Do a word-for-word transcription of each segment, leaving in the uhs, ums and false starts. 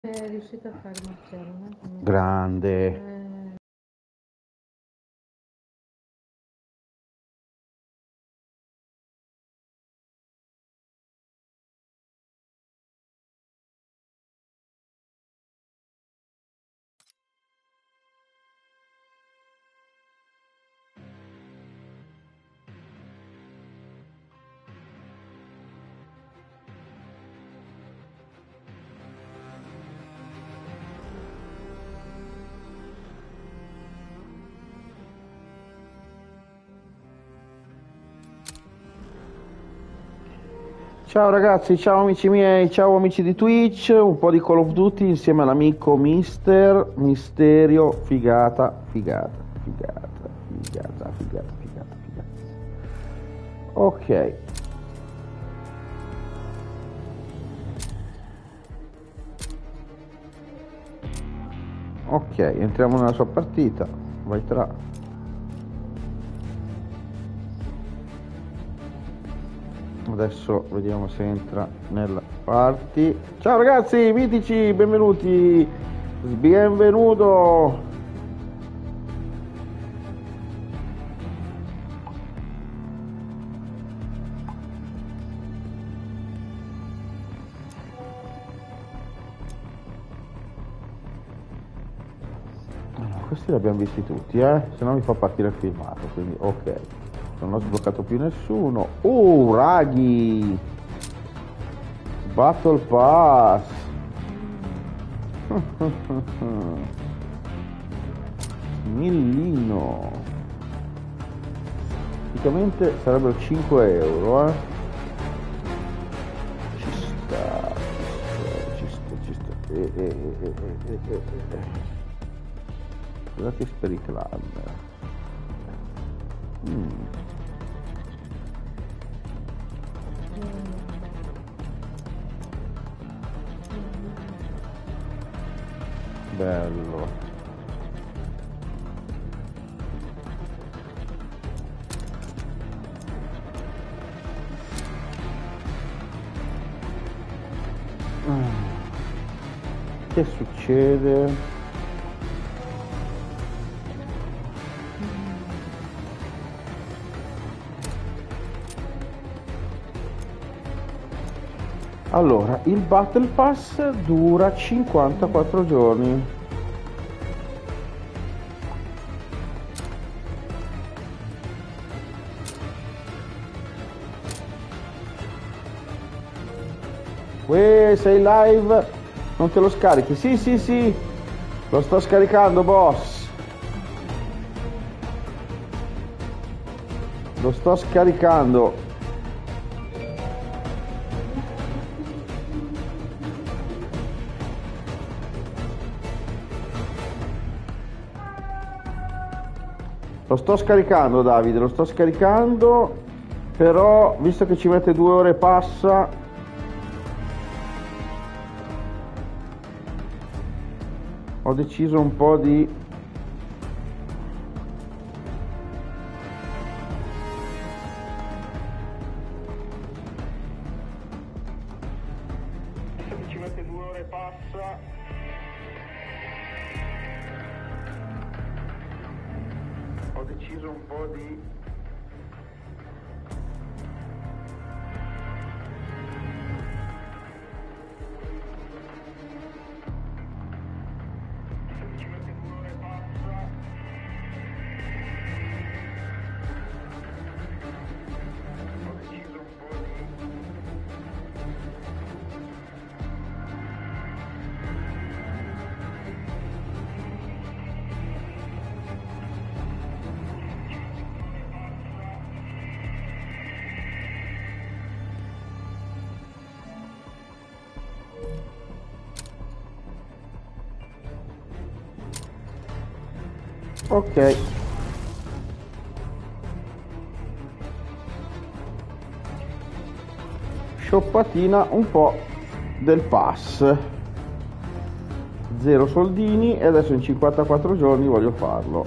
È riuscita a fare Marcello, no? Come- Grande. Eh, Ciao ragazzi, ciao amici miei, ciao amici di Twitch, un po' di Call of Duty insieme all'amico Mister Misterio, figata, figata, figata, figata, figata, figata, figata. Ok, ok, entriamo nella sua partita, vai tra. Adesso vediamo se entra nella party. Ciao ragazzi, mitici, benvenuti, benvenuto. Allora, questi li abbiamo visti tutti, eh? Se no mi fa partire il filmato, quindi ok. Non ho sbloccato più nessuno. Uh, raghi! Battle Pass! Millino! Praticamente sarebbero cinque euro, eh? Ci sta, ci sta, ci sta, ci sta. Eh, eh, eh, eh, eh, eh, eh. Scusate per i clan. Mm, bello. Mm. Che succede? Allora, il Battle Pass dura cinquantaquattro giorni. Uè, sei live? Non te lo scarichi? Sì, sì, sì. Lo sto scaricando, boss. Lo sto scaricando. Lo sto scaricando, Davide, lo sto scaricando. Però, visto che ci mette due ore e passa, ho deciso un po' di... Visto che ci mette due ore e passa, ho deciso un po' di... Ok. Shoppatina un po' del pass. Zero soldini e adesso in cinquantaquattro giorni voglio farlo.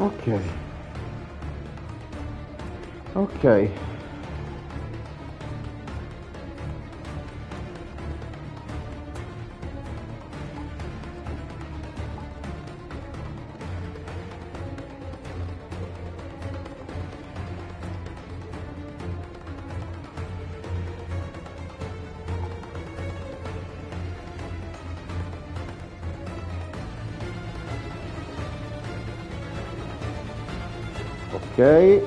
Ok. Ok. Ok.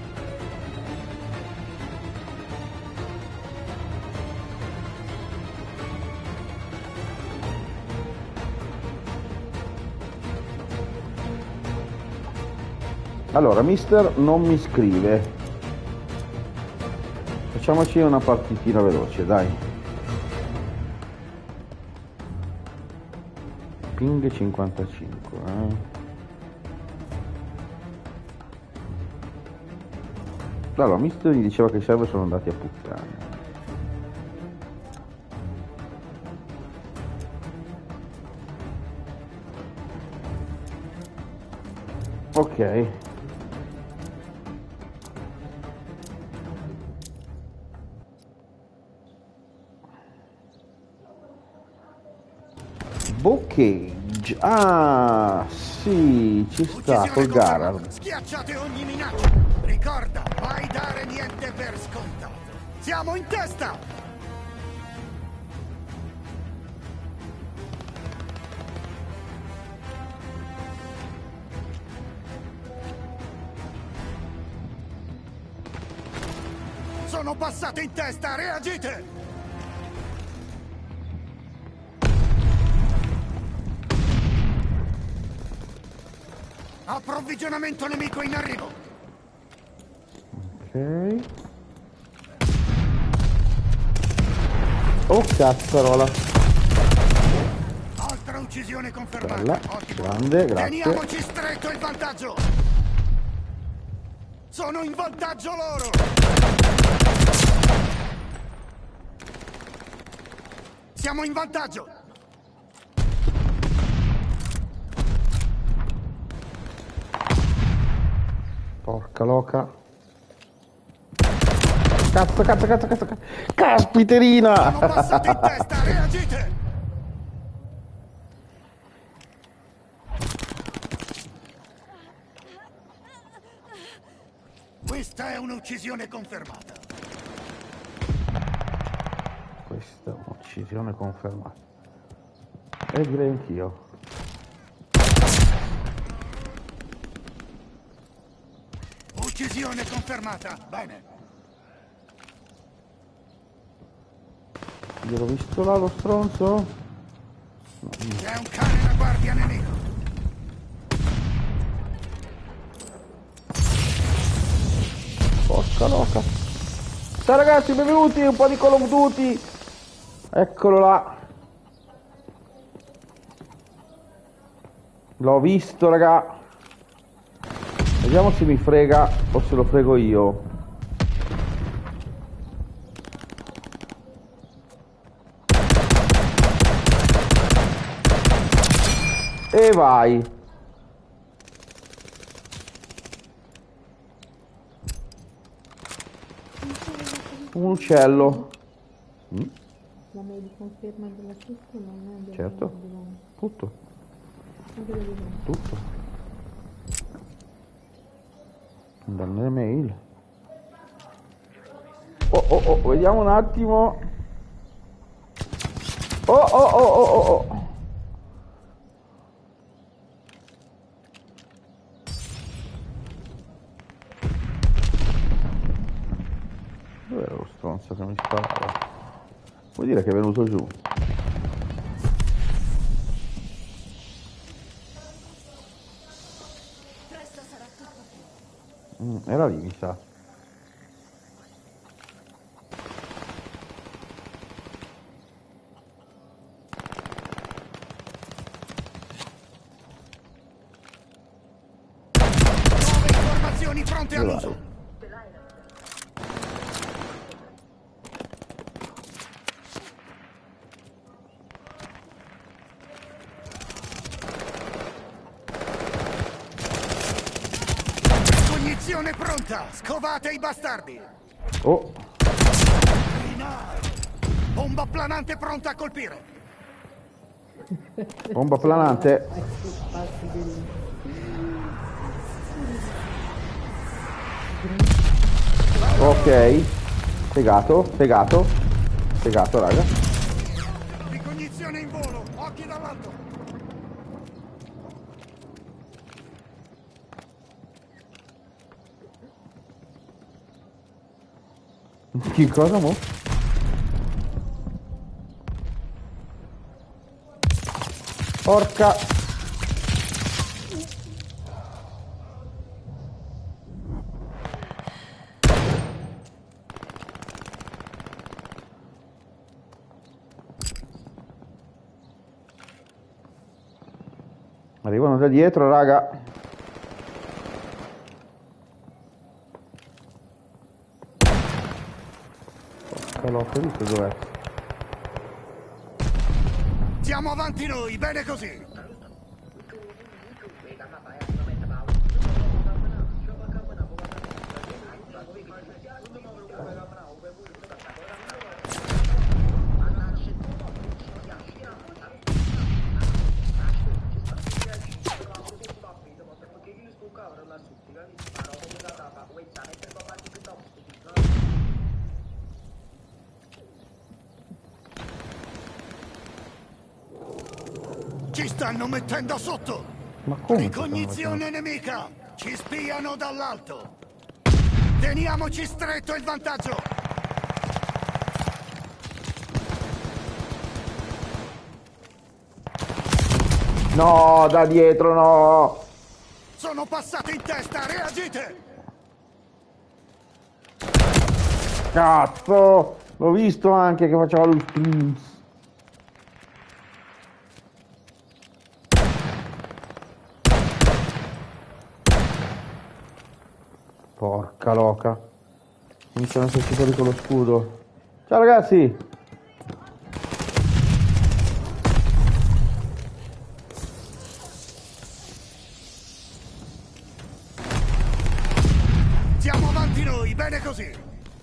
Allora, mister non mi scrive. Facciamoci una partitina veloce, dai. Ping cinquantacinque, eh. Allora, mister mi diceva che i server sono andati a puttane. Ok. Bookage. Ah, sì, ci sta col Garard. Schiacciate ogni minaccia. Ricorda, mai dare niente per scontato. Siamo in testa! Sono passate in testa, reagite! Approvvigionamento nemico in arrivo! Ok. Oh, cazzarola. Altra uccisione confermata. Bella, Ottimo. grande, grazie. Teniamoci stretto il vantaggio! Sono in vantaggio loro! Siamo in vantaggio! Porca loca. Cazzo, cazzo, cazzo, cazzo, cazzo. Caspiterina! Sono passati in testa, reagite! Questa è un'uccisione confermata. Questa è un'uccisione confermata. E direi anch'io. Uccisione confermata. Bene. Gliel'ho visto là lo stronzo? C'è un cane da guardia nemico. Porca loca. Ciao ragazzi, benvenuti, un po' di Call of Duty. Eccolo là. L'ho visto, raga. Vediamo se mi frega o se lo frego io. E vai. Un uccello. Mm? La mail di conferma dell'acquisto non è Certo. Tutto. Tutto. Dalle mail. Oh oh oh, vediamo un attimo. Oh oh oh oh oh oh. Dov'era lo stronzo che mi sparava? Vuol dire che è venuto giù. Mm, era lì, mi sa. Nuove informazioni pronte Dove all'uso. vai? pronta! Scovate i bastardi! Oh, Bomba planante pronta a colpire! bomba planante. Ok, piegato, piegato, piegato, raga. Ricognizione in volo, occhi dall'alto! Che cosa, mo? Porca. Arrivano da dietro, raga. Porca l'ho visto dov'è? Siamo avanti noi, bene così! Ci stanno mettendo sotto! Ma come? Ricognizione nemica! Ci spiano dall'alto! Teniamoci stretto il vantaggio! No, da dietro no! Sono passati in testa, reagite! Cazzo! L'ho visto anche che faceva lo sprint. Porca loca. Iniziano a esserci fuori con lo scudo. Ciao ragazzi! Siamo avanti noi, bene così!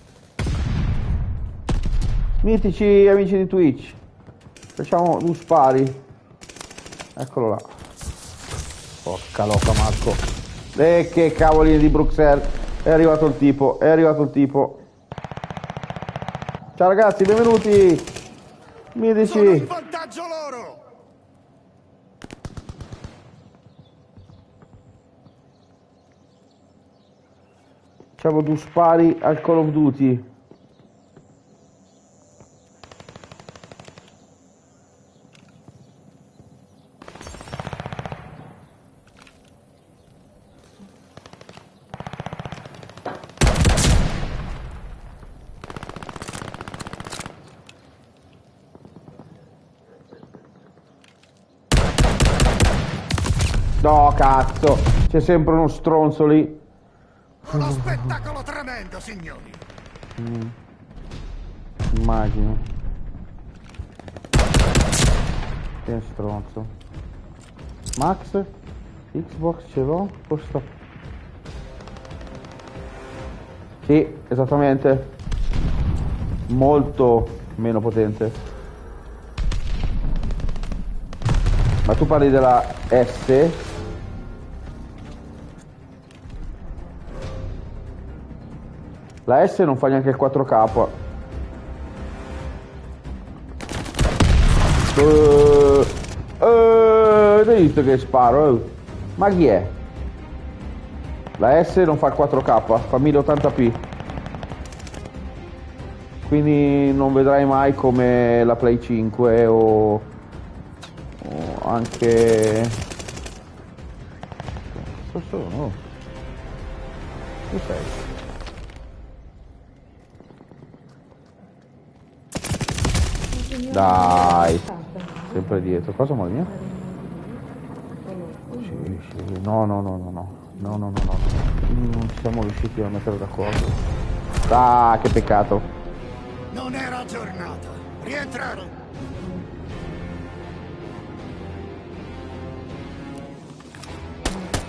Mitici amici di Twitch. Facciamo due spari. Eccolo là. Porca loca Marco. E che cavoli di Bruxelles. È arrivato il tipo, è arrivato il tipo. Ciao ragazzi, benvenuti. Sono in Mitici. vantaggio loro! Facciamo due spari al Call of Duty. No, cazzo, c'è sempre uno stronzo lì. Uno spettacolo tremendo, signori! Mm. Immagino. Che stronzo. Max? Xbox ce l'ho? Costa. Sì, esattamente. Molto meno potente. Ma tu parli della S? La S non fa neanche il quattro K. Uh, uh, hai visto che sparo? Uh. Ma chi è? La S non fa il quattro K, fa mille ottanta p. Quindi non vedrai mai come la Play cinque o, o anche... Cosa sono? Che sei? Dai, sempre dietro. Cosa moglie? Sì, sì. No, no, no, no, no. No, no, no, no. Non ci siamo riusciti a mettere d'accordo. Ah, che peccato. Non era giornata. Rientrare.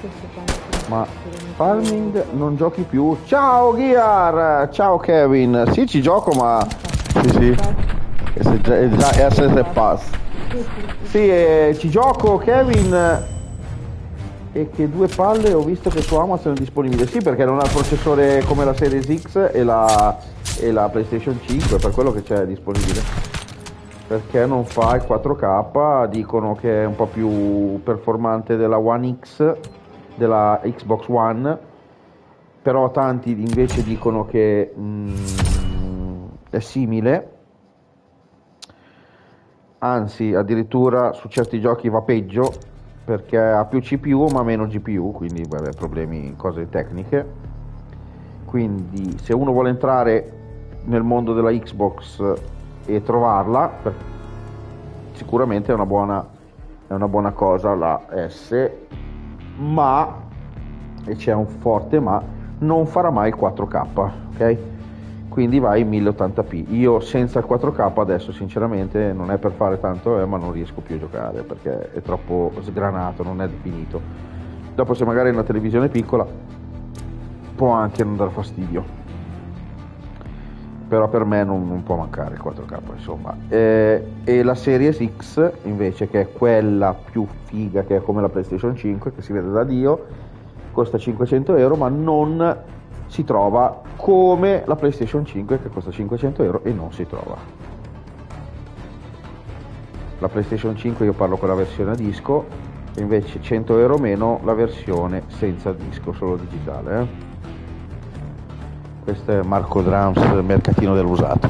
Ma Farming non giochi più. Ciao Gear! Ciao Kevin! Sì, ci gioco, ma... Sì, sì. È già, è già è Asset Pass. Sì, eh, ci gioco Kevin. E che due palle ho visto che su Amazon è disponibile. Sì, perché non ha il processore come la Series X e la, e la PlayStation cinque, per quello che c'è disponibile. Perché non fa il quattro K, dicono che è un po' più performante della One X, della Xbox One, però tanti invece dicono che mm, è simile, anzi addirittura su certi giochi va peggio, perché ha più C P U ma meno G P U, quindi vabbè, problemi, cose tecniche. Quindi se uno vuole entrare nel mondo della Xbox e trovarla, per... sicuramente è una buona è una buona cosa la S, ma, e c'è un forte ma, non farà mai il quattro K, ok? Quindi vai in mille ottanta p. Io senza il quattro K adesso sinceramente non è per fare tanto, eh, ma non riesco più a giocare perché è troppo sgranato, non è definito. Dopo se magari è una televisione piccola può anche non dar fastidio, però per me non, non può mancare il quattro K, insomma. Eh, e la Series X invece, che è quella più figa, che è come la PlayStation cinque, che si vede da Dio, costa cinquecento euro, ma non si trova come la PlayStation cinque che costa cinquecento euro e non si trova. La PlayStation cinque io parlo con la versione a disco, e invece cento euro meno la versione senza disco, solo digitale, eh? Questo è Marco Drums, mercatino dell'usato.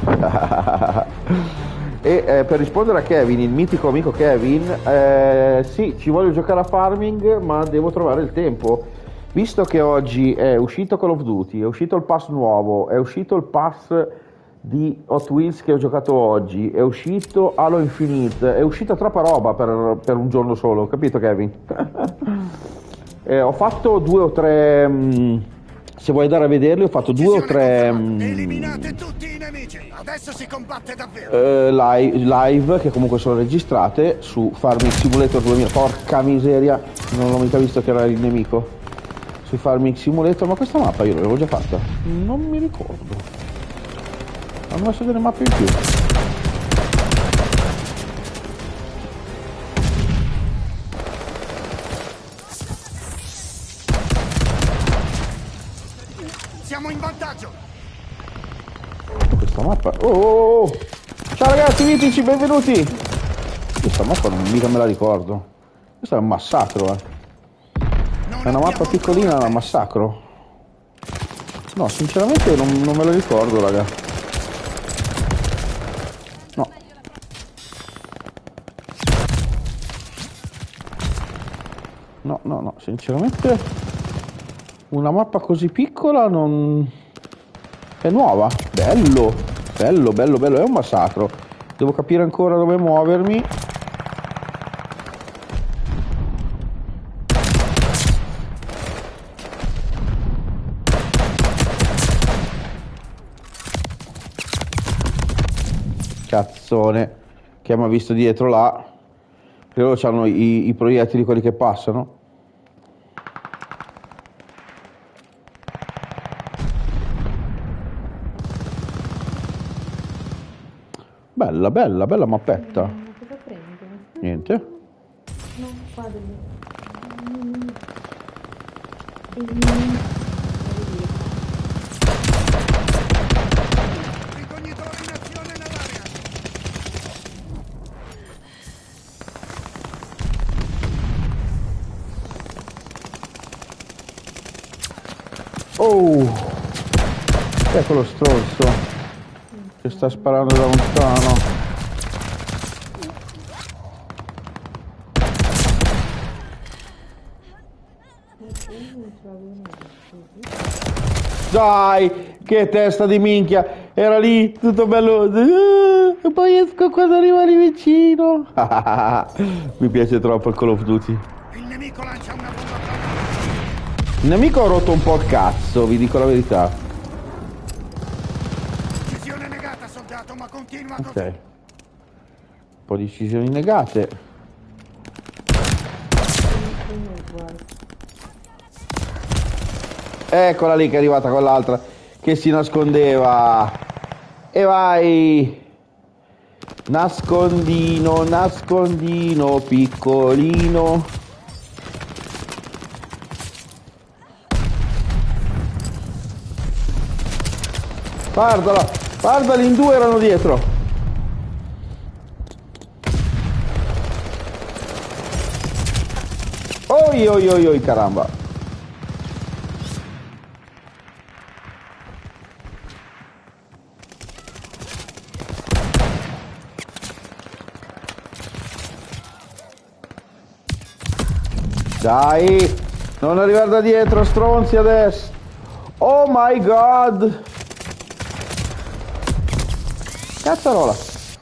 E eh, per rispondere a Kevin, il mitico amico Kevin, eh, sì, ci voglio giocare a Farming, ma devo trovare il tempo. Visto che oggi è uscito Call of Duty, è uscito il pass nuovo, è uscito il pass di Hot Wheels che ho giocato oggi, è uscito Halo Infinite, è uscita troppa roba per, per un giorno solo, capito Kevin? eh, ho fatto due o tre... Mh, se vuoi andare a vederli, ho fatto due o tre... Mh, Eliminate tutti i nemici, adesso si combatte davvero. eh, live, live, che comunque sono registrate, su Farming Simulator duemila, porca miseria, non l'ho mica visto che era il nemico. Su Farming Simulator, ma questa mappa io l'avevo già fatta? Non mi ricordo. Hanno messo delle mappe in più. Siamo in vantaggio. Questa mappa... Oh, oh, oh. Ciao ragazzi, mitici, benvenuti. Questa mappa non mica me la ricordo. Questo è un massacro, eh. È una mappa piccolina, ma massacro. No, sinceramente non, non me lo ricordo, raga. No. No, no, no, sinceramente una mappa così piccola non... È nuova. Bello, bello, bello, bello, è un massacro. Devo capire ancora dove muovermi. Cazzone, che mi ha visto dietro là, perché loro hanno i, i proiettili, quelli che passano. Bella, bella, bella mappetta. Ma cosa prendo? Niente. No, qua devo... Mm. Ricognitore in azione nell'area. Oh, ecco lo stronzo che sta sparando da lontano. Dai, che testa di minchia, era lì tutto bello, e poi esco quando arrivano vicino. Mi piace troppo il Call of Duty. Il nemico lancia una bomba. Il nemico ha rotto un po' il cazzo, vi dico la verità. Decisione negata, soldato, ma continua così. Ok, un po' di decisioni negate. Eccola lì che è arrivata quell'altra che si nascondeva. E vai. Nascondino, nascondino, piccolino. Guardala, guardali, in due erano dietro. Oi oi oi oi, caramba. Dai, non arrivare da dietro, stronzi adesso. Oh my god. Cazzarola.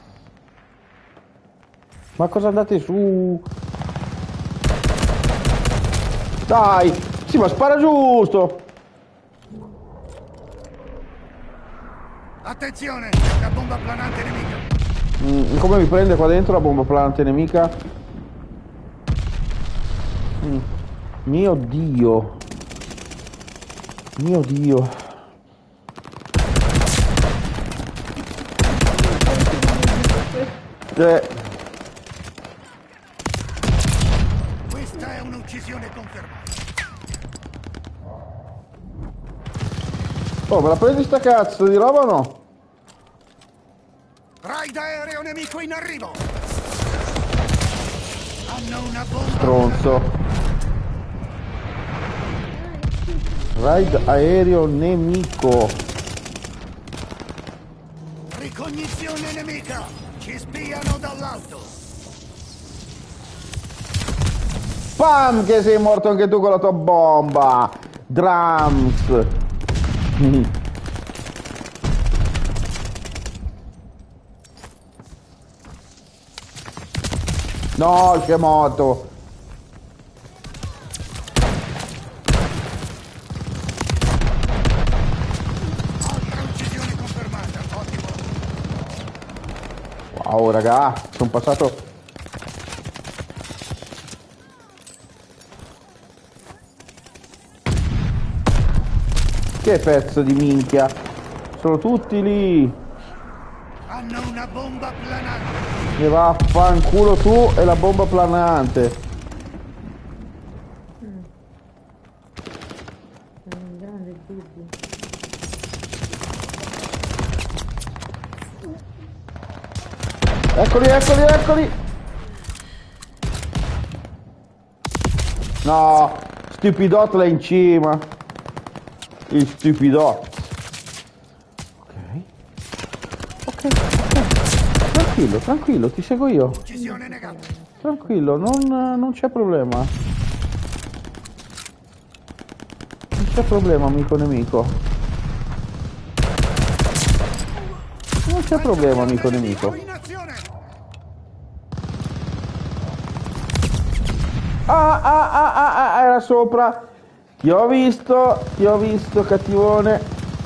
Ma cosa andate su? Dai, sì, ma spara giusto. Attenzione, la bomba planante nemica. Mm, come mi prende qua dentro la bomba planante nemica? Mm. Mio Dio. Mio Dio. Eh. Questa è un'uccisione confermata. Oh, me la prendi sta cazzo di roba o no? Raid aereo nemico in arrivo. Hanno una bomba. Stronzo. Raid aereo nemico. Ricognizione nemica. Ci spiano dall'alto. Pam, che sei morto anche tu con la tua bomba. Drums. No, che morto. Altra uccisione confermata. Ottimo. Wow, raga, sono passato. Che pezzo di minchia. Sono tutti lì. Hanno una bomba planante. E vaffanculo tu e la bomba planante. Mm. È un grande dubbio. Eccoli, eccoli, eccoli. No, stupidot là in cima. Il stupidot. Ok. Ok, ok. Tranquillo, tranquillo, ti seguo io. Uccisione negata. Tranquillo, non, non c'è problema. Non c'è problema, amico nemico. Non c'è problema, amico nemico. In azione. Ah, ah, ah, ah, ah, era sopra. Ti ho visto, ti ho visto, cattivone.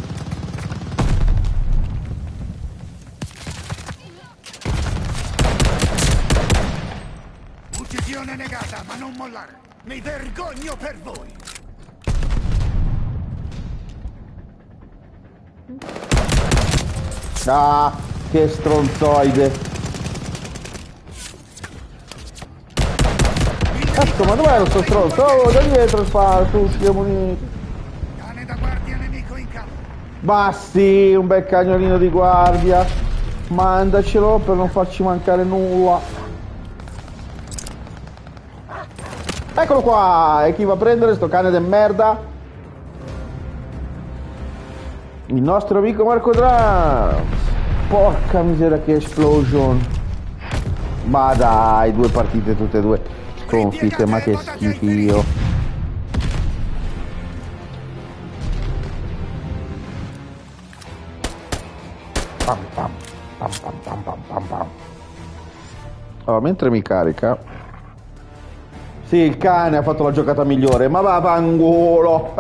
Uccisione negata, ma non mollare. Mi vergogno per voi. Ah, che stronzoide. Cazzo, ma dov'è lo sto stronzo? Oh, da dietro spara tutti, muniti. Cane da guardia nemico in campo. Basti, un bel cagnolino di guardia. Mandacelo per non farci mancare nulla. Eccolo qua! E chi va a prendere sto cane de merda? Il nostro amico Marco Drums. Porca miseria, che explosion. Ma dai, due partite tutte e due sconfitte, ma che schifio. Pam pam pam pam pam pam pam pam. Allora, mentre mi carica. Sì, il cane ha fatto la giocata migliore, ma va vangolo.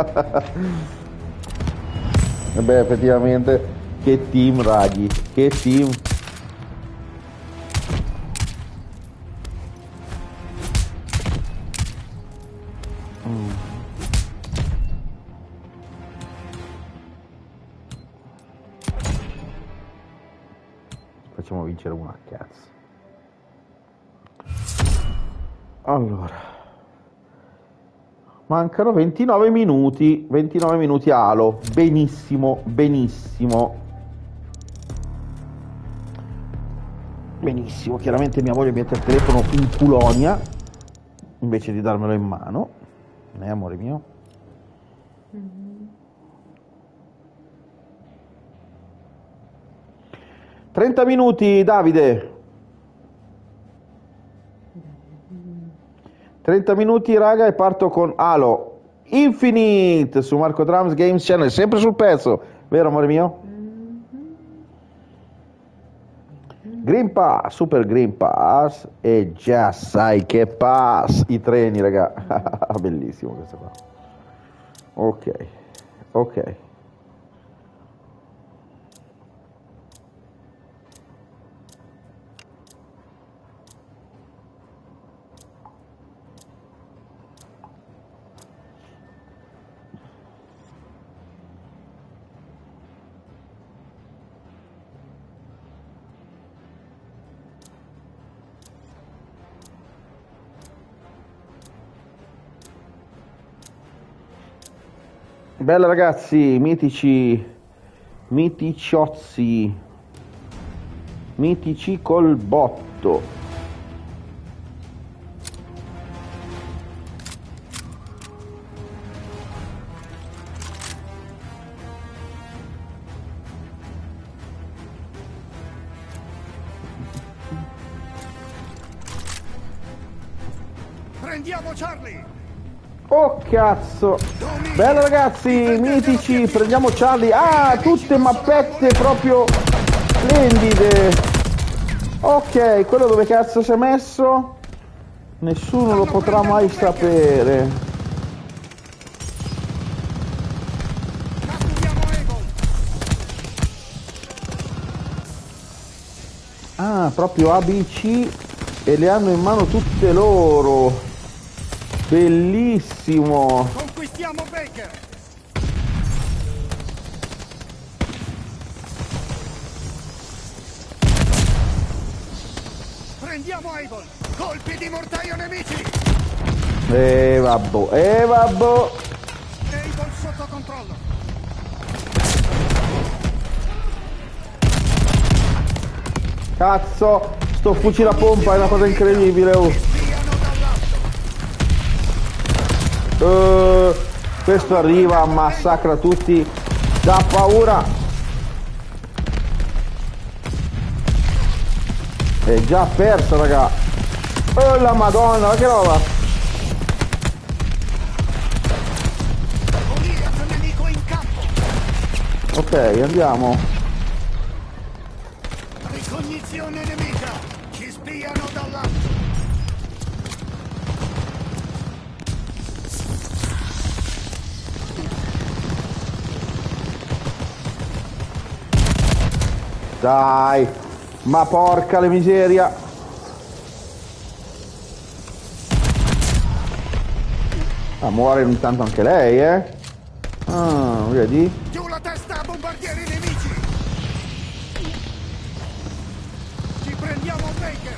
E beh, effettivamente, che team, raghi, che team. possiamo vincere una cazzo. Allora, mancano ventinove minuti, ventinove minuti Halo, benissimo, benissimo. Benissimo, chiaramente mia moglie mette il telefono in culonia invece di darmelo in mano, eh amore mio? Mm-hmm. trenta minuti Davide. trenta minuti raga e parto con Halo Infinite su Marco Drums Games Channel, sempre sul pezzo, vero amore mio? Green Pass, Super Green Pass e già sai che pass i treni raga. Bellissimo questo qua. Ok, ok. Bella ragazzi, mitici, miticiozzi, mitici col botto. Prendiamo Charlie! Oh cazzo! Bella ragazzi, mitici, prendiamo Charlie. Ah, tutte mappette proprio splendide. Ok, quello dove cazzo si è messo? Nessuno lo potrà mai sapere. Ah, proprio A B C e le hanno in mano tutte loro. Bellissimo. Conquistiamo Baker. Prendiamo Able. Colpi di mortaio nemici. E vabbò, e vabbò. Able sotto controllo. Cazzo, sto fucile a pompa è una cosa incredibile. Oh. Uh, questo arriva, massacra tutti, dà paura. È già perso raga. Oh la madonna, ma che roba. Ok, andiamo. Ricognizione nemica. Ci spiano dall'alto. Dai, ma porca la miseria. Ah, muore intanto anche lei, eh? Ah, vedi? Giù la testa a bombardieri nemici. Ci prendiamo Baker.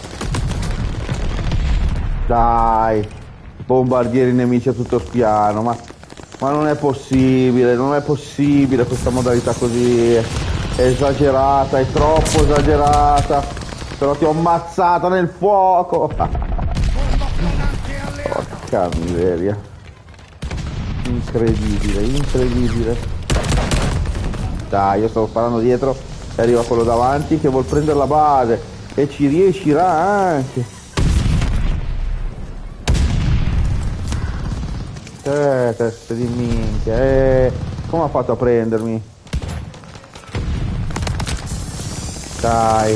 Dai, bombardieri nemici a tutto spiano, ma, ma non è possibile, non è possibile questa modalità così. È esagerata, è troppo esagerata. Però ti ho ammazzato nel fuoco. Porca miseria. Incredibile, incredibile. Dai, io stavo sparando dietro e arriva quello davanti che vuol prendere la base. E ci riuscirà anche. Eh, teste di minchia. Eh, come ha fatto a prendermi? Dai.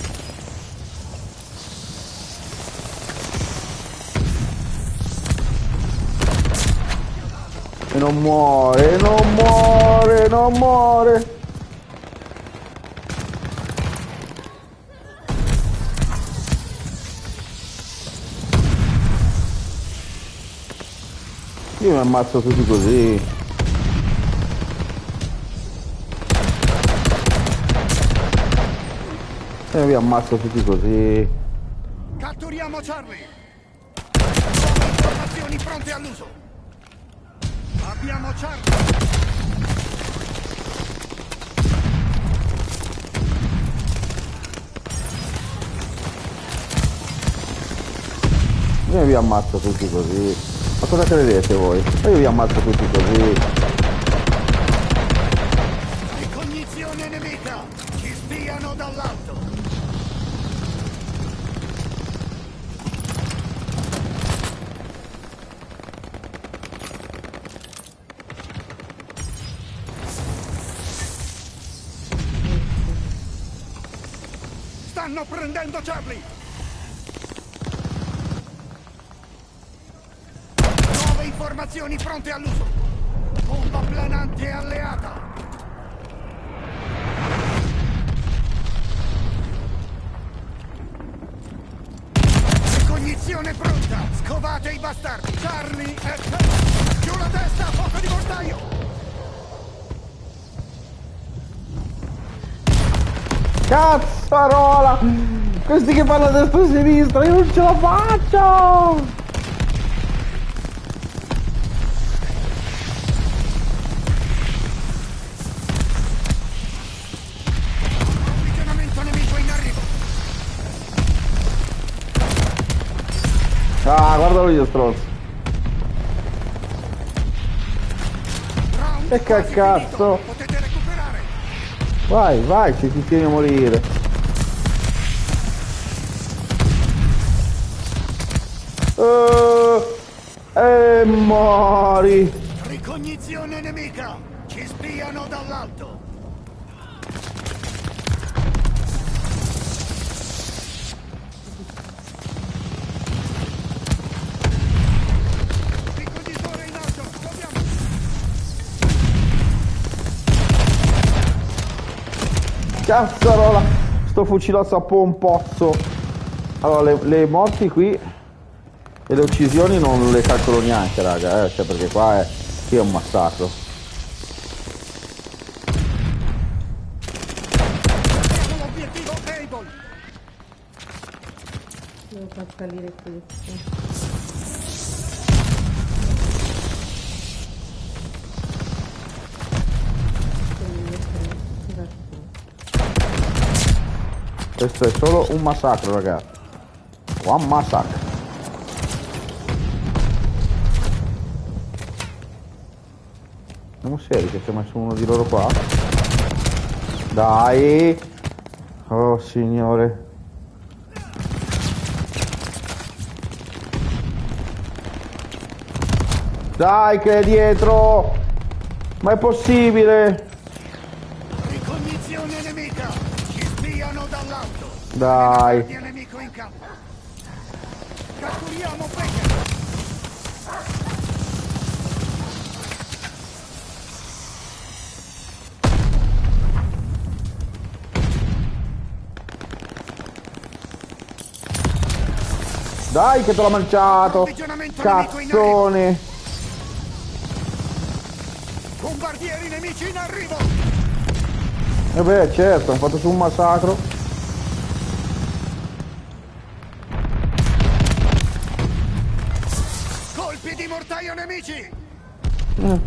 E non muore, non muore, non muore. Io mi ammazzo tutti così. E vi ammazzo tutti così. Catturiamo Charlie. Nuove informazioni pronte all'uso. Abbiamo Charlie. Io vi ammazzo tutti così. Ma cosa credete voi? Ma io vi ammazzo tutti così. Ricognizione nemica. Ci spiano dall'alto. Stanno prendendo Charlie. Nuove informazioni pronte all'uso. Bomba planante alleata. Ricognizione pronta. Scovate i bastardi. Charlie è fermo. Giù la testa, fuoco di mortaio. Cazzarola! Questi che fanno a destra e a sinistra, io non ce la faccio! Approvvigionamento nemico in arrivo. Ah, guardalo io stronzo. Round E che quasi cazzo? finito. Potete recuperare. Vai, vai, ci ti tieni a morire. Uh, e mori. Ricognizione nemica. Ci spiano dall'alto. Ricognitore in alto. Proviamo. Cazzarola, sto fucilozzo a pompozzo. Allora, le, le morti qui e le uccisioni non le calcolo neanche, raga, eh, cioè perché qua è, qui è un massacro. Abbiamo l'obiettivo Able. Devo far salire questo. Questo è solo un massacro, ragazzi. One massacre. Siamo seri che ci ha messo uno di loro qua? Dai! Oh signore. Dai che è dietro! Ma è possibile? Ricognizione nemica. Ci spiano dall'alto. Dai. Guardia nemico in campo. Catturiamo Baker. Dai che te l'ho mangiato! Approvvigionamento nemico in Cazzone! Bombardieri nemici in arrivo. E beh certo, hanno fatto su un massacro. Colpi di mortaio nemici. Eh.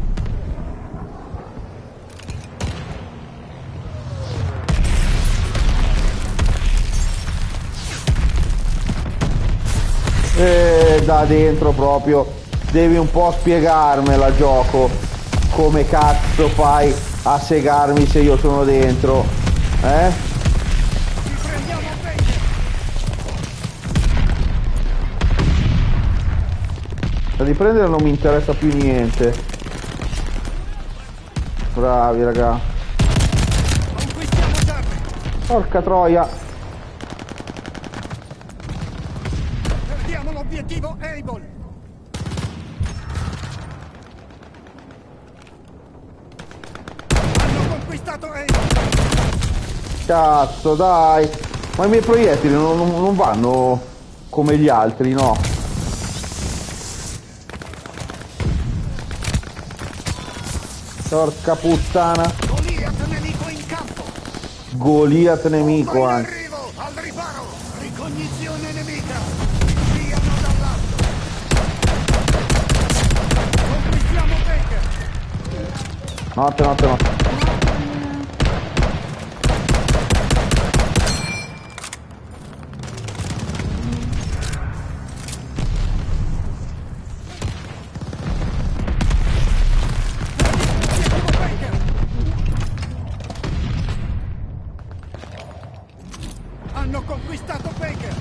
E da dentro proprio devi un po' spiegarmela, gioco, come cazzo fai a segarmi se io sono dentro, eh? Riprendiamo Baker. Da riprendere non mi interessa più niente. Bravi raga. Conquistiamo Charlie. Porca troia. Perdiamo l'obiettivo Able. Hanno conquistato Able. Cazzo dai. Ma i miei proiettili non, non- non vanno come gli altri, no? Porca puttana. Goliath nemico in campo. Goliath nemico Bomba in anche. arrivo. Ricognizione nemica! Inviano dall'alto! Conquistiamo Baker! Notte, notte, notte. Hanno conquistato Baker!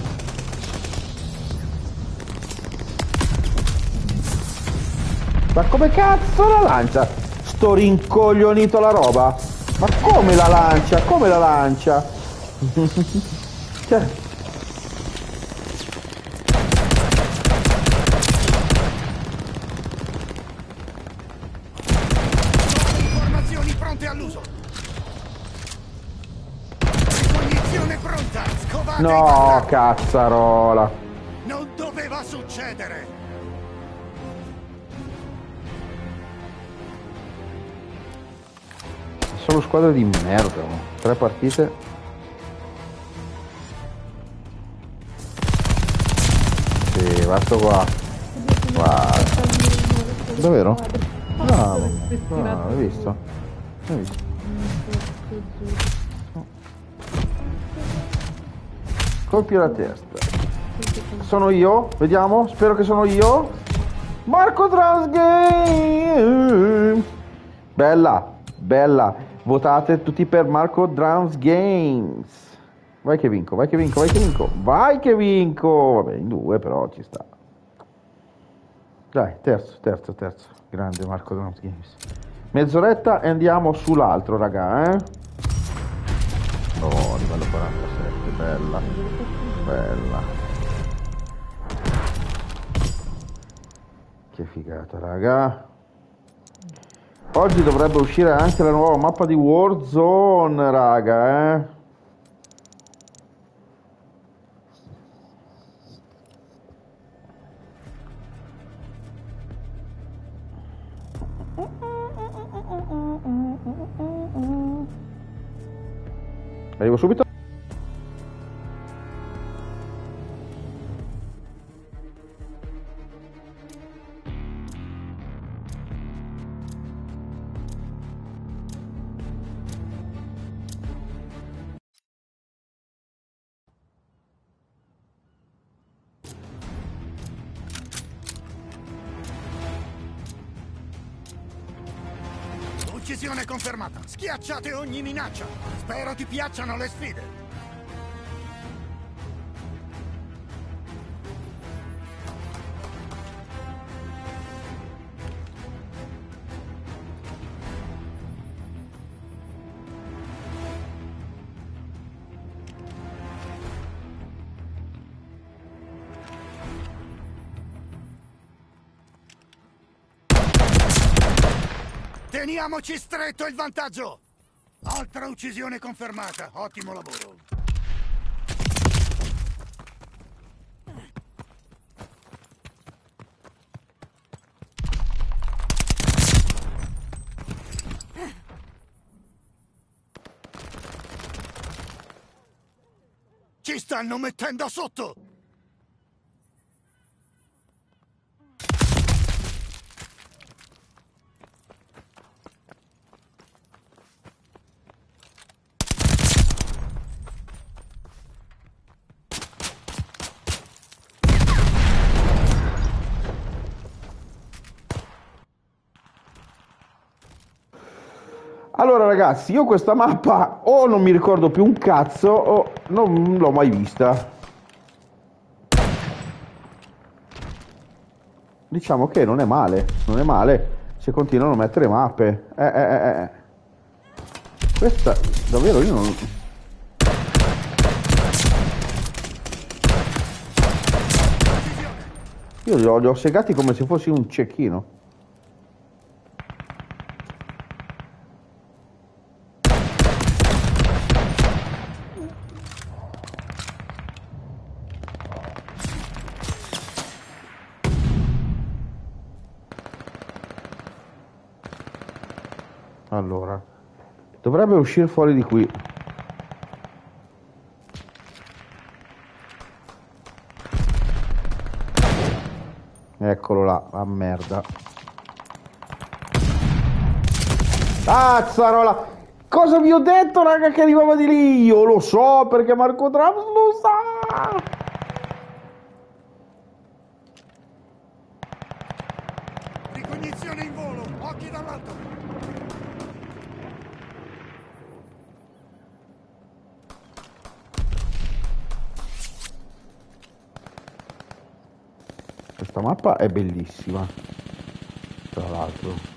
Ma come cazzo la lancia? Sto rincoglionito la roba? Ma come la lancia? Come la lancia? Cioè... Informazioni pronte all'uso! Ricognizione pronta! Scovate i No, bastardi! cazzarola. Non doveva succedere! Sono squadre di merda, no? Tre partite. Sì, basta qua. Guarda. Davvero? Bravo. Bravo, hai visto? Hai visto? Colpi alla testa. Sono io? Vediamo, spero che sono io. Marco Transgame. Bella, bella. Votate tutti per Marco Drums Games. Vai che vinco, vai che vinco, vai che vinco. Vai che vinco. Vabbè, in due però ci sta. Dai, terzo, terzo, terzo. Grande Marco Drums Games. Mezz'oretta e andiamo sull'altro, raga, eh. Oh, livello quarantasette, bella. Bella. Che figata, raga. Oggi dovrebbe uscire anche la nuova mappa di Warzone, raga, eh. Arrivo subito. Uccisione confermata. Schiacciate ogni minaccia. Spero ti piacciono le sfide. Teniamoci stretto il vantaggio! Altra uccisione confermata. Ottimo lavoro. Ci stanno mettendo sotto! Allora ragazzi, io questa mappa o non mi ricordo più un cazzo o non l'ho mai vista. Diciamo che non è male, non è male se continuano a mettere mappe. Eh, eh, eh, eh. Questa, davvero, io non... Io li ho, li ho segati come se fossi un cecchino. Allora, dovrebbe uscire fuori di qui. Eccolo là, la merda. Cazzarola! Cosa vi ho detto, raga, che arrivava di lì? Io lo so, perché Marco Trump lo sa! Ricognizione in volo, occhi dall'alto. Questa mappa è bellissima, tra l'altro.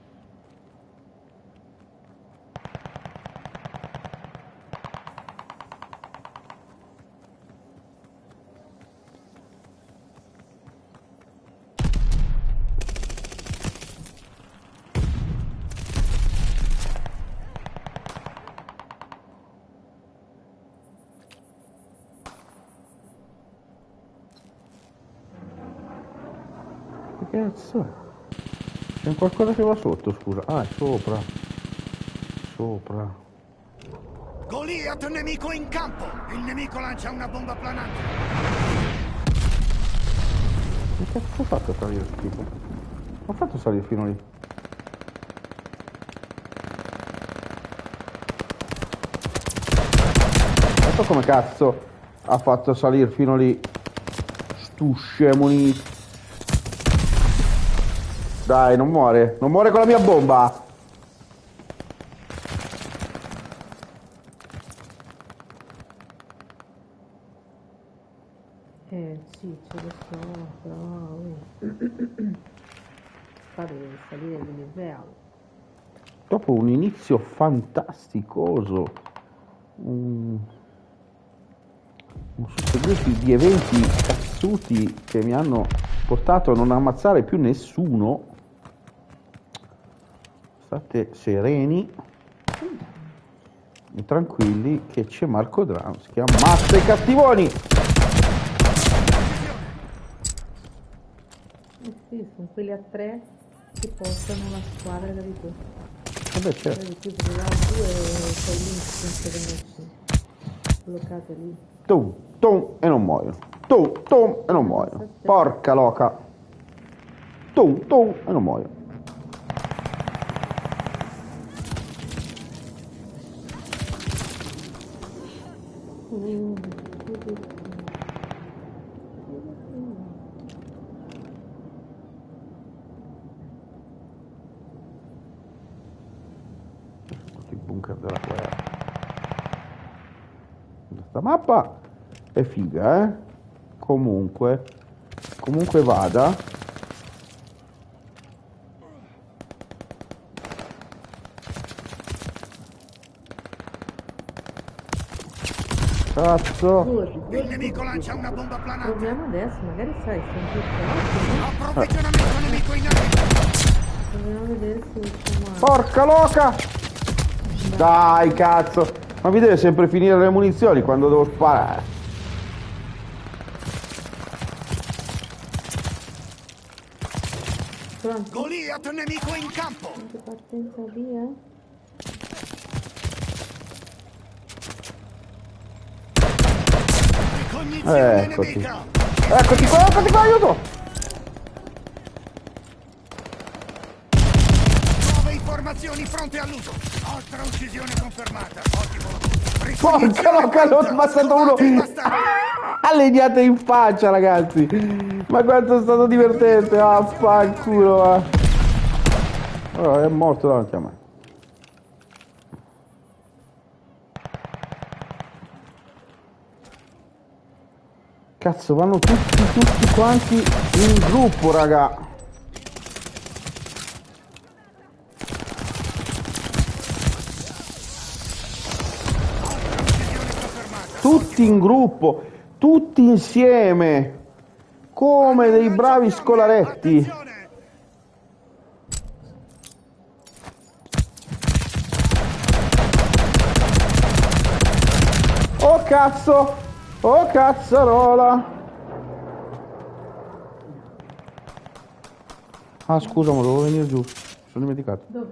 Che cazzo è? C'è qualcosa che va sotto, scusa. Ah, è sopra. Sopra. Goliath nemico in campo! Il nemico lancia una bomba planante. Che cazzo ho fatto a salire schifo? Ho fatto salire fino lì. Guarda come cazzo ha fatto salire fino lì. Stu scemo lì. Dai, non muore. Non muore con la mia bomba. Eh sì, ce lo so, però oh. Qua deve salire di livello. Dopo un inizio fantasticoso, un, un susseguirsi di eventi cazzuti che mi hanno portato a non ammazzare più nessuno. State sereni e tranquilli che c'è Marco Drums che ammazza i cattivoni. Eh sì, sono quelli a tre che portano la squadra da di tu. Vabbè, certo. Di più per l'altro e sei lì senza venerci. Bloccate lì. Tum, tum e non muoiono. Tum, tum e non muoiono. Porca loca. Tum, tum e non muoiono. Tutti i bunker della guerra. Questa mappa è figa, eh? Comunque, comunque vada. Cazzo. Il nemico lancia una bomba planante. Proviamo adesso, magari sai, sono più forti, no? Approvvigionamento nemico in arrivo. Proviamo a vedere se riusciamo a... Porca loca! Dai, cazzo! Ma mi deve sempre finire le munizioni quando devo sparare. Pronto? Goliath nemico in campo. Anche partenza via? Ricognizione Eccoti. nemica. Eccoti qua, eccoti qua, aiuto! Nuove informazioni fronte all'uso. Altra uccisione confermata. Ottimo lavoro. Porca loca, ne ho ammazzato uno! Scovate i bastardi. Ah, legnate in faccia, ragazzi! Ma quanto è stato divertente! Ah, fanculo, va! Oh, è morto davanti a me. Cazzo, vanno tutti, tutti quanti in gruppo, raga! Tutti in gruppo, tutti insieme, come dei bravi scolaretti. Attenzione. Oh cazzo, oh cazzarola. Ah scusa, ma dovevo venire giù, sono dimenticato. Dove?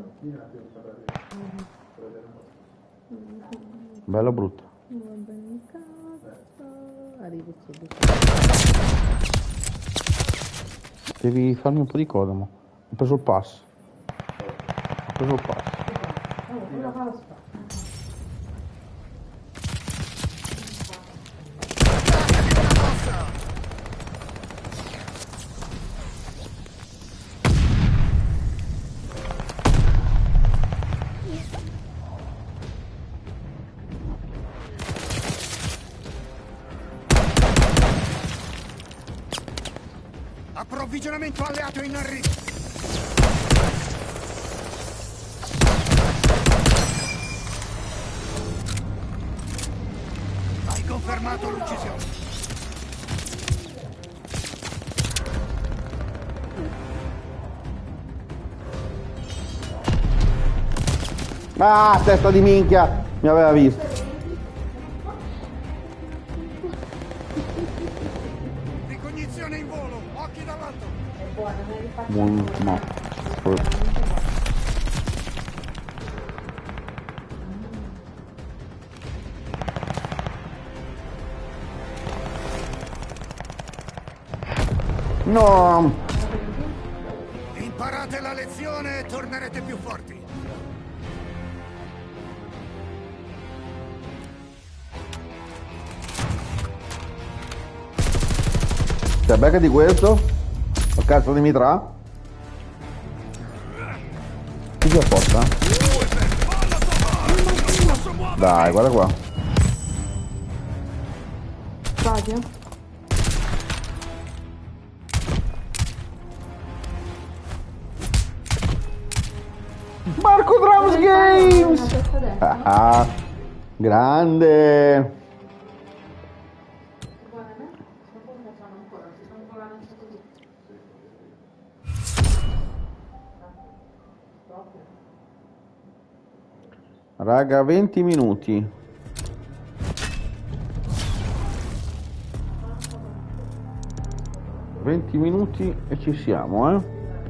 Bella brutta. Va bene, cazzo. Arrivi subito. Devi farmi un po' di coda, mo. Ho preso il pass. Ho preso il pass. Approvvigionamento alleato in arrivo. Hai confermato l'uccisione. Ah, testa di minchia! Mi aveva visto. Ricognizione in volo, occhi dall'alto. Buon, no. No! Imparate la lezione e tornerete più forti. C'è becca di questo? O cazzo di mitra? Chi si apposta? Dai, guarda qua. Stadio? Marco Drums Games! Ah, ah, grande! Raga, venti minuti. venti minuti e ci siamo, eh?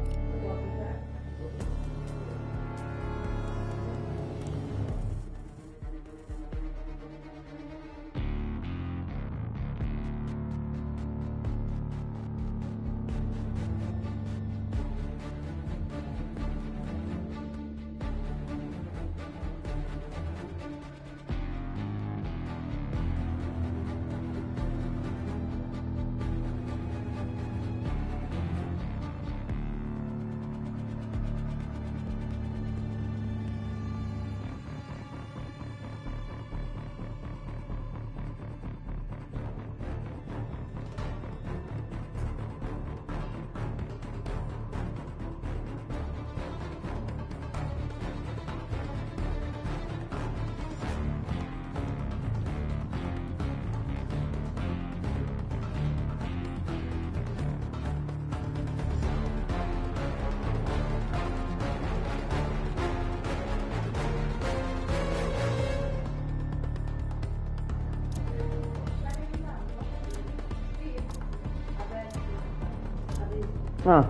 Ah.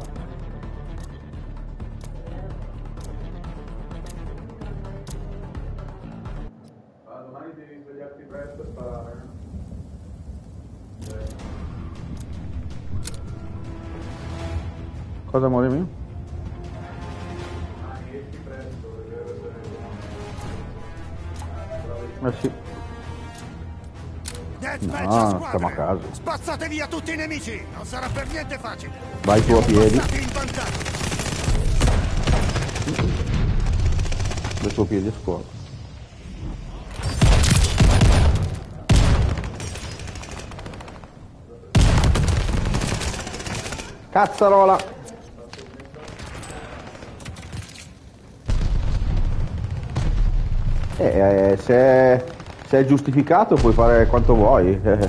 Ah, domani devi svegliarti presto e sparare. Cosa, amore mio? Domani esci presto, perché deve essere... Eh sì. Deathmatch No, a stiamo a squadre. casa. Spazzate via tutti i nemici. Non sarà per niente facile. Vai tu a Siamo piedi. passati in vantaggio. Le tue piedi a scuola. Cazzarola! Eh, eh, se, è, se è giustificato puoi fare quanto vuoi. Eh,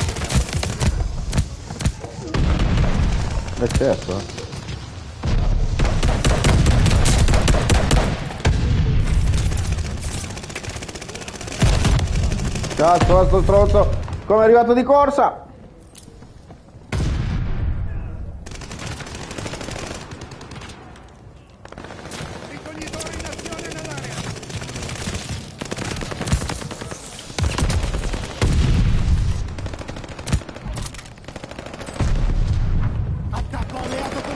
eh certo. eh. Cazzo, sto stronzo! Come è arrivato di corsa? Ricognitore in azione nell'area. Attacco alleato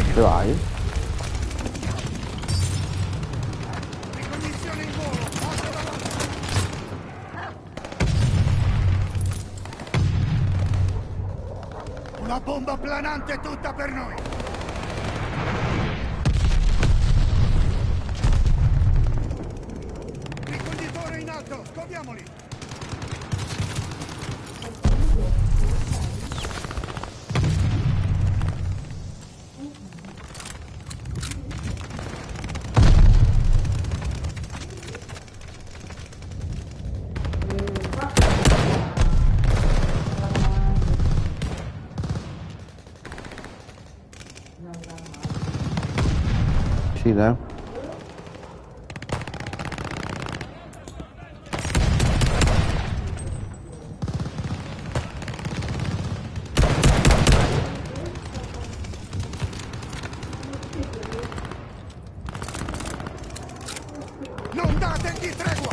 Dove vai? Ricognizione in volo. Mossa davanti. Una bomba planante tutta per noi. Ricognitore in alto. Scoviamoli. Sì, dai. Non dategli tregua.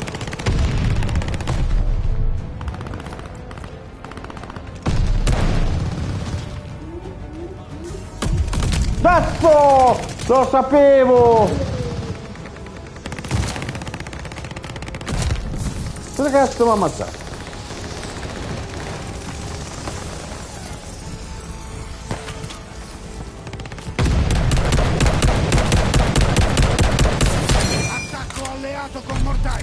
Cazzo! Lo sapevo! Cosa cazzo mi ha ammazzato? Attacco alleato con mortai.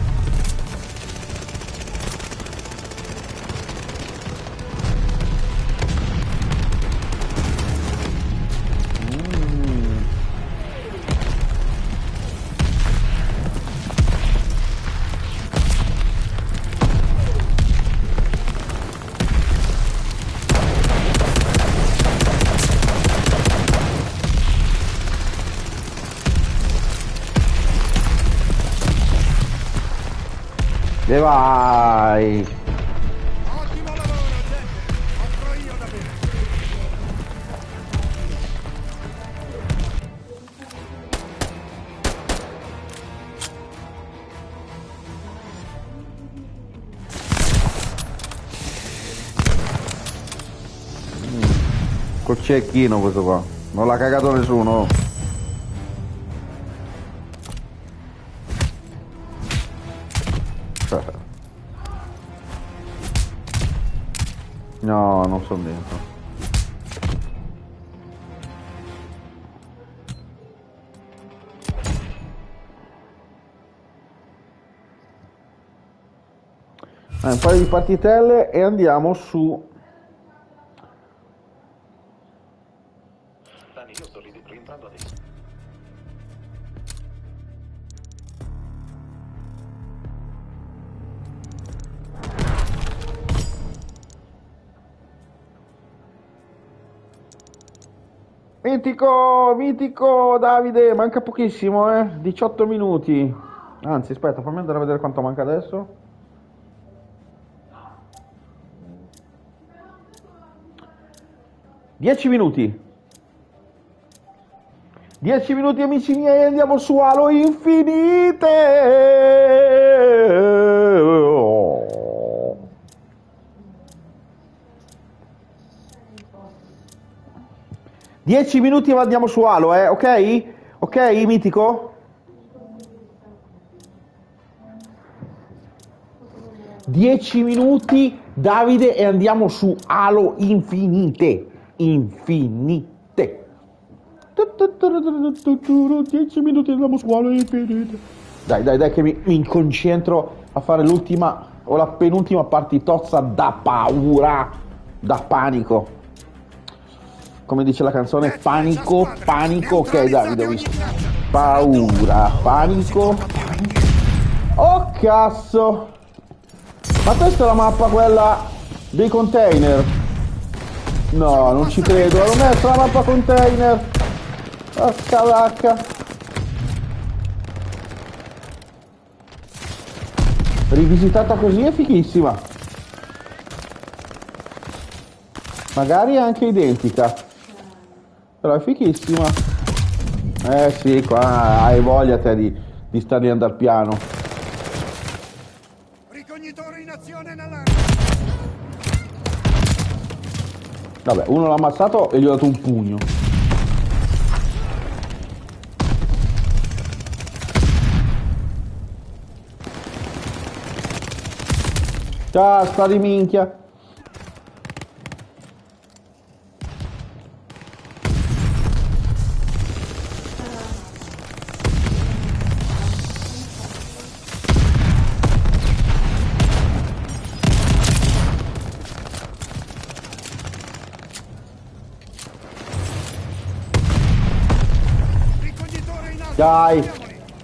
E vai! Ottimo lavoro, gente. Offro io da bere. Col cecchino questo qua. Non l'ha cagato nessuno. No, non sono dentro. Eh, un paio di partitelle e andiamo su. Dani, io sto rientrando adesso. Mitico, mitico Davide, manca pochissimo, eh? diciotto minuti. Anzi, aspetta, fammi andare a vedere quanto manca adesso. dieci minuti. dieci minuti amici miei, andiamo su Halo Infinite. dieci minuti e andiamo su Halo, eh, ok? Ok, mitico? dieci minuti, Davide, e andiamo su Halo Infinite. Infinite. dieci minuti e andiamo su Halo Infinite. Dai, dai, dai, che mi, mi concentro a fare l'ultima o la penultima partitozza da paura, da panico. Come dice la canzone, panico, panico, ok Davide, ho visto. Paura, panico, panico. Oh cazzo! Ma questa è la mappa quella dei container? No, non ci credo, l'ho messa la mappa container! Porca vacca! Rivisitata così è fighissima. Magari è anche identica. Però è fighissima. Eh sì, qua hai voglia te di, di stare andare piano. Ricognitore in azione nell'area. Vabbè, uno l'ha ammazzato e gli ho dato un pugno. Ciao, sta di minchia. Ricognitore in alto. Dai. Andiamoli.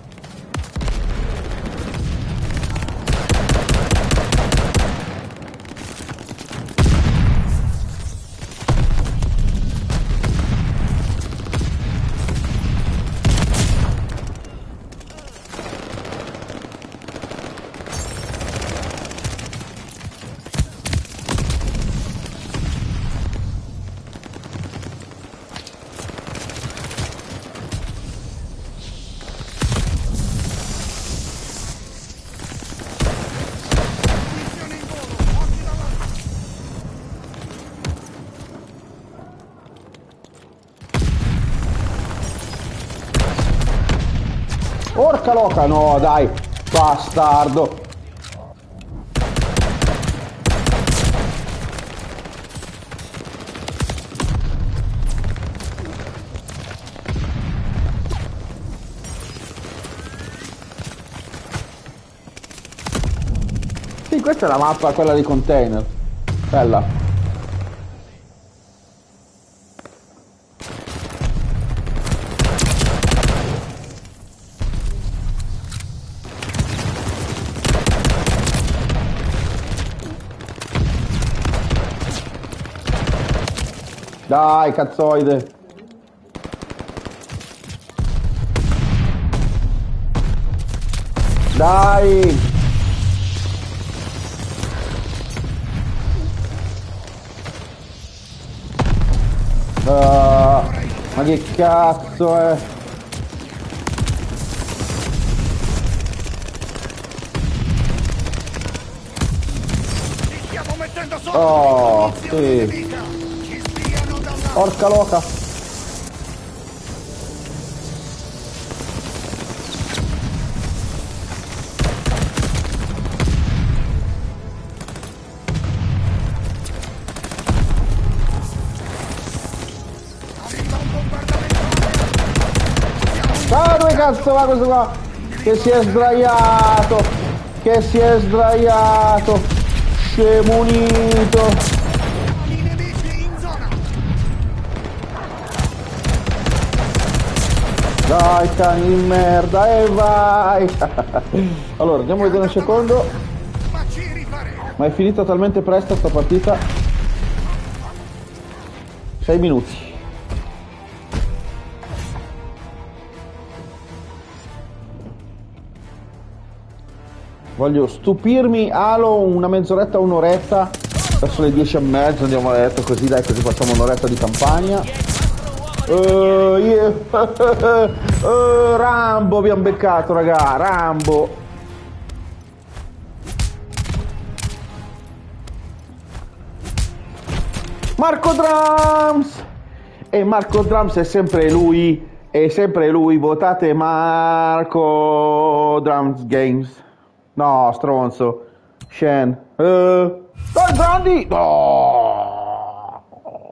Missione in volo. Occhi davanti. Porca loca, no, dai. Bastardo. Sì, questa è la mappa, quella dei container. Bella. Dai, cazzoide. Dai. Ah, ma che cazzo è? Ci stiamo mettendo sotto. Oh, Ricognizione sì. nemica. Ci spiano dall'alto. Porca loca. Arriva un bombardamento aereo. Ah, dove cazzo va questo qua? Che si è sdraiato. Che si è sdraiato. Scemo unito. I nemici in zona. Dai, cani di merda, e vai! Allora, andiamo a vedere un secondo. Ma ci rifaremo. Ma è finita talmente presto sta partita. sei minuti. Voglio stupirmi, Halo, una mezz'oretta, un'oretta. Verso le dieci e mezza andiamo a letto, così dai, così facciamo un'oretta di campagna. Uh, yeah. uh, Rambo abbiamo beccato, raga, Rambo. Marco Drums! E Marco Drums è sempre lui, è sempre lui, votate Marco Drums Games. No, stronzo. Shen. Uh, dai, grandi! No!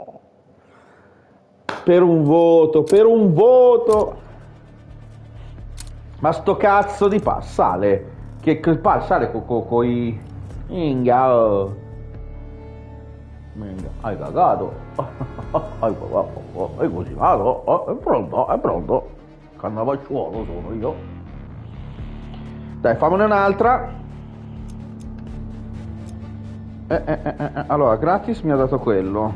Per un voto, per un voto. Ma sto cazzo di pass sale. Che, che pass sale con co, co, i... Minga, oh. Minga, hai cagato. Hai cagato. Hai cosinato. Oh, è pronto, è pronto. Cannavacciuolo sono io. Dai, fammene un'altra. Eh, eh, eh, eh. Allora, gratis mi ha dato quello.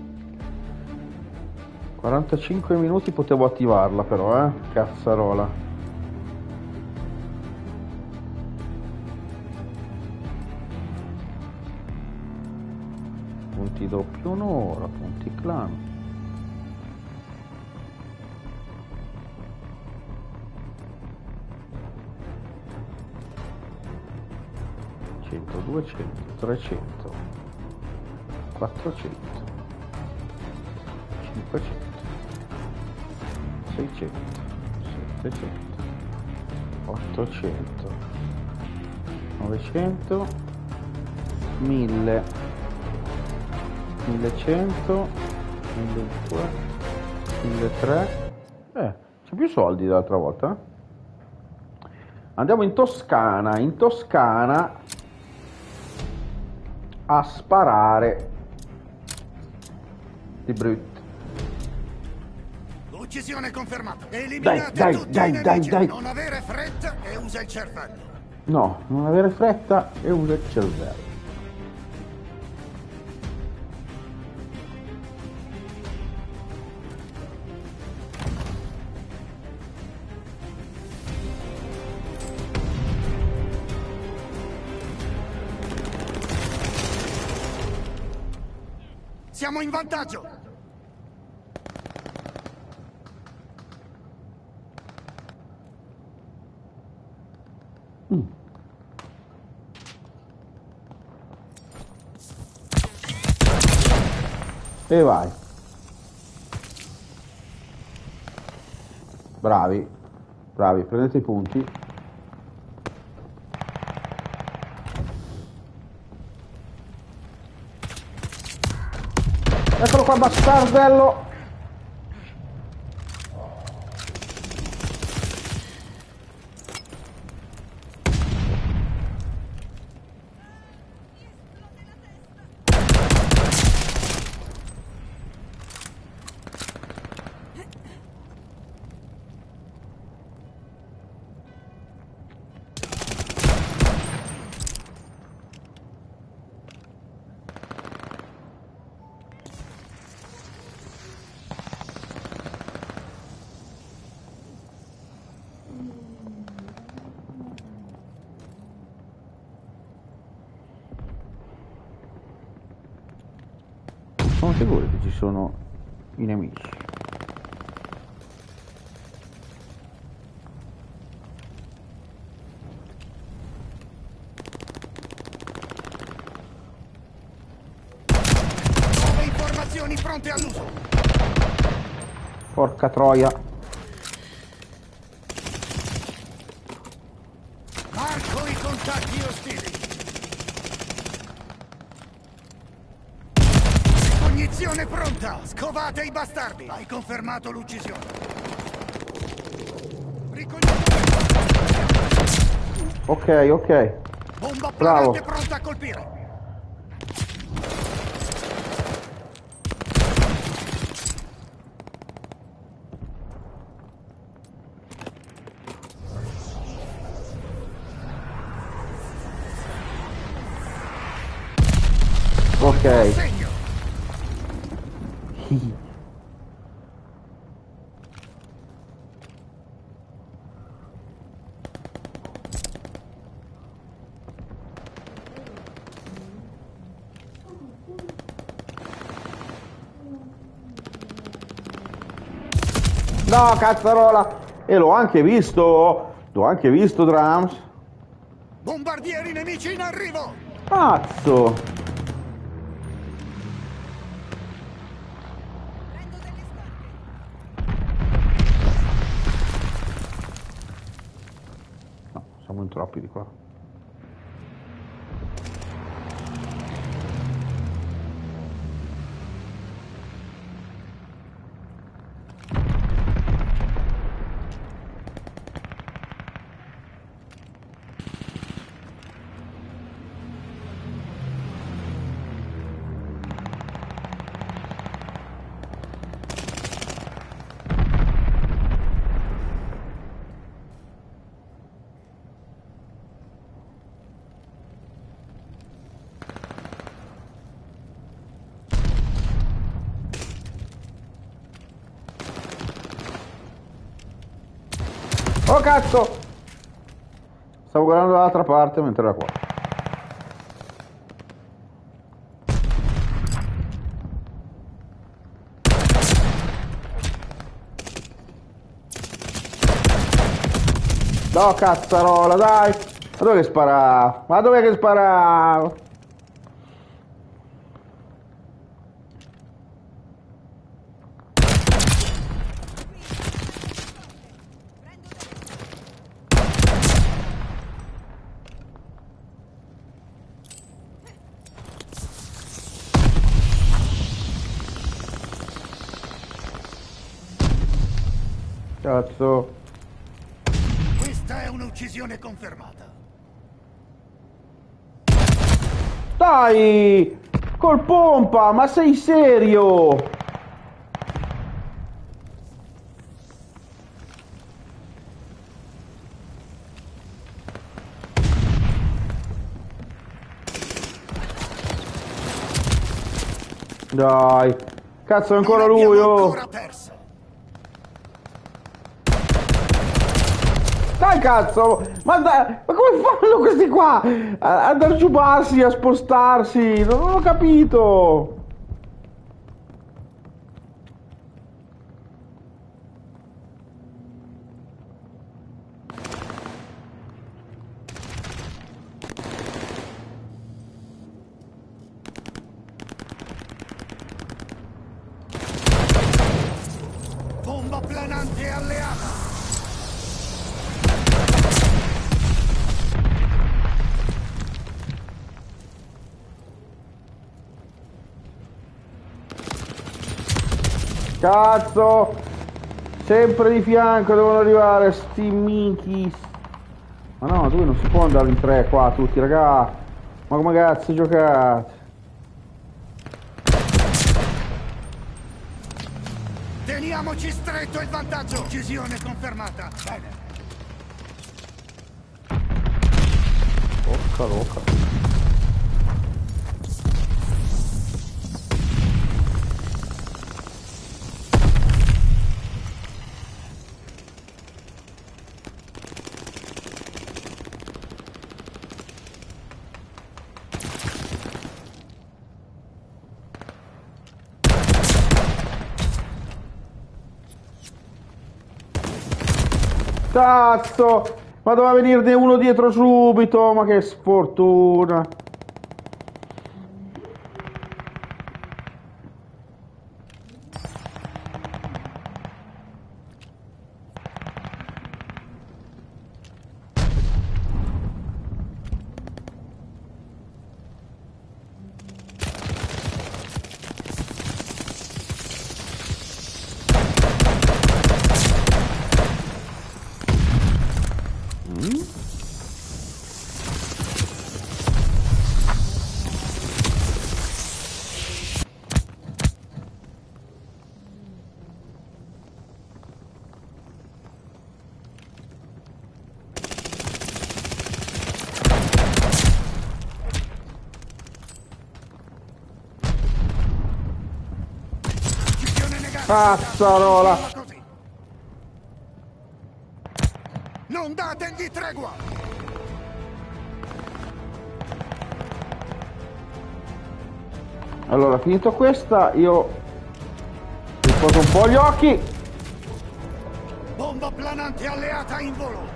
quarantacinque minuti potevo attivarla però, eh. Cazzarola. Punti doppio un'ora, punti clan. cento, duecento, trecento, quattrocento, cinquecento, seicento, settecento, ottocento, novecento, mille, millecento, milledue, milletrecento. Eh, c'è più soldi dell'altra volta. Andiamo in Toscana, in Toscana a sparare di brutto. Uccisione confermata. Eliminate Dai, dai, tutti dai, i dai, nemici. dai. Non avere fretta e usa il cervello. No, non avere fretta e usa il cervello. Siamo in vantaggio. Mm. E vai. Bravi, bravi, prendete i punti. Eccolo qua, bastardello. Sono sicuro che ci sono i nemici. Nuove informazioni pronte all'uso. Porca troia. Marco i contatti ostili. Cognizione pronta. Scovate i bastardi. Hai confermato l'uccisione. Ricognizione. Ok, ok. Bomba Bravo. planante pronta a colpire. Ok. Segno. No, cazzarola! E l'ho anche visto! L'ho anche visto, Drums! Bombardieri nemici in arrivo. Cazzo! No, siamo in troppi di qua. Oh cazzo! Stavo guardando dall'altra parte mentre era qua. No cazzarola, dai! Ma dove che spara? Ma dove che spara? Cazzo. Questa è un'uccisione confermata. Dai! Col pompa, ma sei serio? Dai, cazzo, è ancora Non lui, abbiamo oh! ancora perso. Dai, cazzo! Ma, da, ma come fanno questi qua? A, ad aggiubarsi, a spostarsi? Non, non ho capito! Bomba planante alleata. Cazzo! Sempre di fianco devono arrivare sti minchis. Ma no, dove non si può andare in tre qua tutti, raga. Ma come cazzo giocate? Teniamoci stretto il vantaggio. Uccisione confermata. Bene. Porca loca. Cazzo! Ma doveva venirne uno dietro subito, ma che sfortuna! Uccisione negata. Cazzarola! Così. Non dategli tregua. Allora, finito questa, io mi sposo un po' gli occhi. Bomba planante alleata in volo.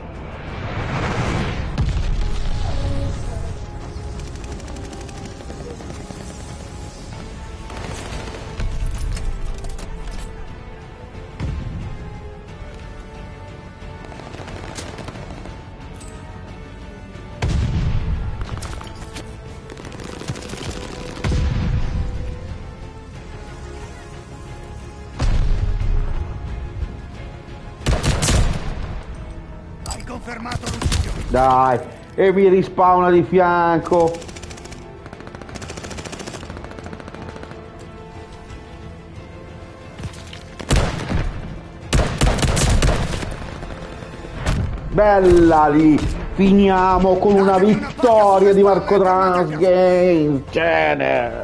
Hai confermato l'uccisione. Dai, e mi rispawna di fianco. Bella lì, finiamo con una vittoria di Marco Trans Games Channel.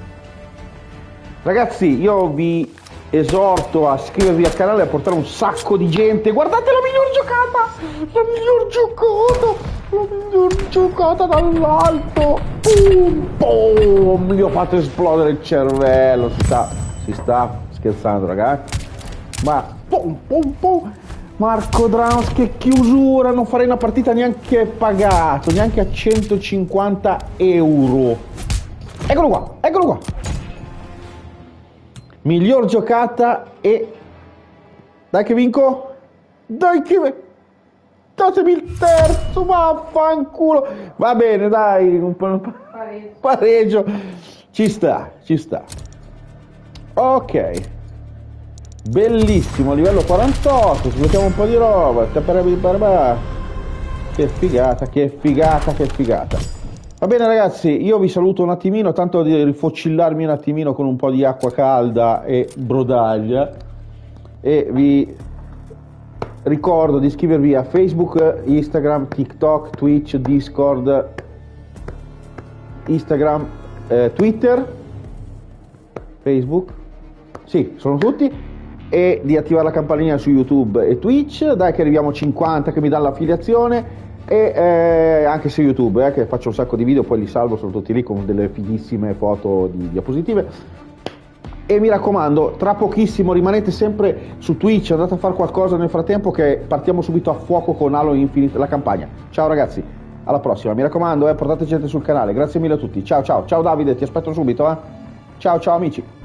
Ragazzi, io vi esorto a iscrivervi al canale e a portare un sacco di gente. Guardate la miglior giocata, la miglior giocata, la miglior giocata dall'alto. Boom, boom, gli ho fatto esplodere il cervello. Si sta, si sta scherzando, ragazzi. Ma pum, pum, pum. Marco Drowns, che chiusura, non farei una partita neanche pagato, neanche a centocinquanta euro. Eccolo qua, eccolo qua. Miglior giocata e... Dai che vinco? Dai che... Datemi il terzo, vaffanculo. Va bene, dai, un po'... Pareggio. Pareggio. Ci sta, ci sta. Ok. Bellissimo, livello quarantotto, sblocchiamo un po' di roba. Che figata, che figata, che figata. Va bene ragazzi, io vi saluto un attimino, tanto di rifocillarmi un attimino con un po' di acqua calda e brodaglia, e vi ricordo di iscrivervi a Facebook, Instagram, TikTok, Twitch, Discord, Instagram, eh, Twitter, Facebook, sì, sono tutti, e di attivare la campanellina su YouTube e Twitch, dai che arriviamo a cinquanta che mi dà l'affiliazione, e eh, anche su YouTube, eh, che faccio un sacco di video, poi li salvo, sono tutti lì con delle fighissime foto di diapositive. E mi raccomando, tra pochissimo rimanete sempre su Twitch, andate a fare qualcosa nel frattempo che partiamo subito a fuoco con Halo Infinite, la campagna. Ciao ragazzi, alla prossima, mi raccomando, eh, portate gente sul canale, grazie mille a tutti, ciao ciao, ciao Davide, ti aspetto subito, eh. Ciao ciao amici.